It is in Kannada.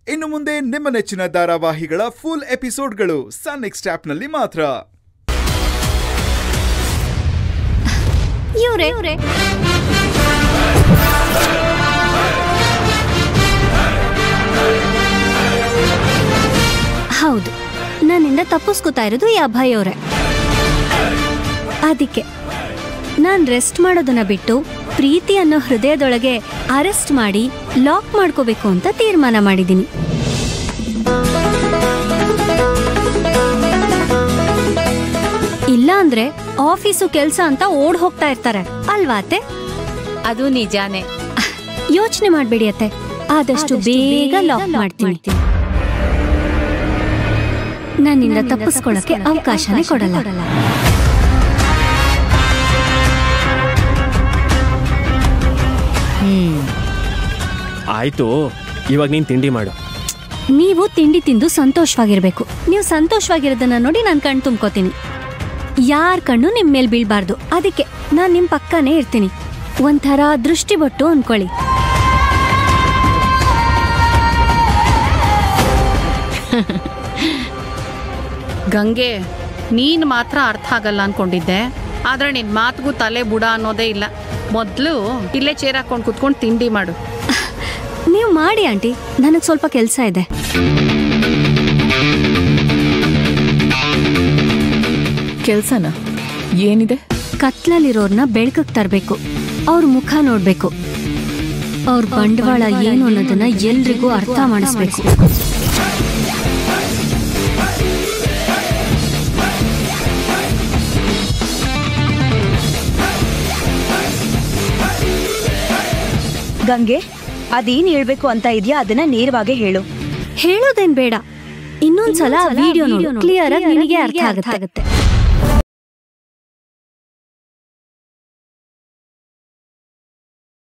ಇನ್ನು ಮುಂದೆ ನಿಮ್ಮ ನೆಚ್ಚಿನ ಧಾರಾವಾಹಿಗಳ ಫುಲ್ ಎಪಿಸೋಡ್ಗಳು ಸನ್ ನೆಕ್ಸ್ಟ್ ಆಪ್ನಲ್ಲಿ ಮಾತ್ರ. ಹೌದು, ನನ್ನಿಂದ ತಪ್ಪಿಸ್ಕೊತಾ ಇರೋದು ಈ ಅಭಯ್ ಅವರೇ. ಅದಕ್ಕೆ ನಾನ್ ರೆಸ್ಟ್ ಮಾಡೋದನ್ನ ಬಿಟ್ಟು ಪ್ರೀತಿ ಅನ್ನೋ ಹೃದಯದೊಳಗೆ ಅರೆಸ್ಟ್ ಮಾಡಿ ಲಾಕ್ ಮಾಡ್ಕೋಬೇಕು ಅಂತ ತೀರ್ಮಾನ ಮಾಡಿದ್ದೀನಿ. ಇಲ್ಲ ಅಂದ್ರೆ ಆಫೀಸು ಕೆಲ್ಸ ಅಂತ ಓಡ್ ಹೋಗ್ತಾ ಇರ್ತಾರೆ ಅಲ್ವಾ ಅತ್ತೆ? ಅದು ನಿಜಾನೇ. ಯೋಚನೆ ಮಾಡ್ಬೇಡಿ ಅತ್ತೆ, ಆದಷ್ಟು ಬೇಗ ಲಾಕ್ ಮಾಡ್ತೀನಿ. ನನ್ನಿಂದ ತಪ್ಪಿಸ್ಕೊಳ್ಳಕ್ಕೆ ಅವಕಾಶನೇ ಕೊಡಲ್ಲ. ಆಯ್ತು, ಇವಾಗ ನೀನ್ ತಿಂಡಿ ಮಾಡು. ನೀವು ತಿಂಡಿ ತಿಂದು ಸಂತೋಷವಾಗಿರ್ಬೇಕು. ನೀವು ಸಂತೋಷವಾಗಿರೋದನ್ನ ನೋಡಿ ನಾನು ಕಣ್ ತುಂಬ್ಕೋತೀನಿ. ಯಾರ ಕಣ್ಣು ನಿಮ್ ಮೇಲ್ ಬೀಳ್ಬಾರ್ದು. ಅದಕ್ಕೆ ನಾನ್ ನಿಮ್ ಪಕ್ಕನೇ ಇರ್ತೀನಿ. ಒಂಥರ ದೃಷ್ಟಿ ಬೊಟ್ಟು ಅನ್ಕೊಳ್ಳಿ. ಗಂಗೆ, ನೀನ್ ಮಾತ್ರ ಅರ್ಥ ಆಗಲ್ಲ ಅನ್ಕೊಂಡಿದ್ದೆ, ಆದ್ರೆ ನಿನ್ ಮಾತಿಗೂ ತಲೆ ಬುಡ ಅನ್ನೋದೇ ಇಲ್ಲ. ಮೊದ್ಲು ಇಲ್ಲೇ ಚೇರ್ ಹಾಕೊಂಡು ಕುತ್ಕೊಂಡು ತಿಂಡಿ ಮಾಡು. ನೀವು ಮಾಡಿ ಆಂಟಿ, ನನಗ್ ಸ್ವಲ್ಪ ಕೆಲ್ಸ ಇದೆ. ಕೆಲ್ಸನ ಏನಿದೆ? ಕತ್ಲಲ್ಲಿರೋರ್ನ ಬೆಳಕಕ್ಕೆ ತರಬೇಕು. ಅವ್ರ ಮುಖ ನೋಡ್ಬೇಕು. ಅವ್ರ ಬಂಡವಾಳ ಏನು ಅನ್ನೋದನ್ನ ಎಲ್ರಿಗೂ ಅರ್ಥ ಮಾಡಿಸ್ಬೇಕು. ಗಂಗೆ, ಅದೇನ್ ಹೇಳ್ಬೇಕು ಅಂತ ಇದೆಯಾ ಅದನ್ನ ನೇರವಾಗಿ ಹೇಳು. ಹೇಳೋದೇನ್ ಬೇಡ, ಇನ್ನೊಂದ್ಸಲ ವಿಡಿಯೋ ನೋಡು, ಕ್ಲಿಯರ್ ಆಗಿ ನಿನಗೆ ಅರ್ಥ ಆಗುತ್ತೆ.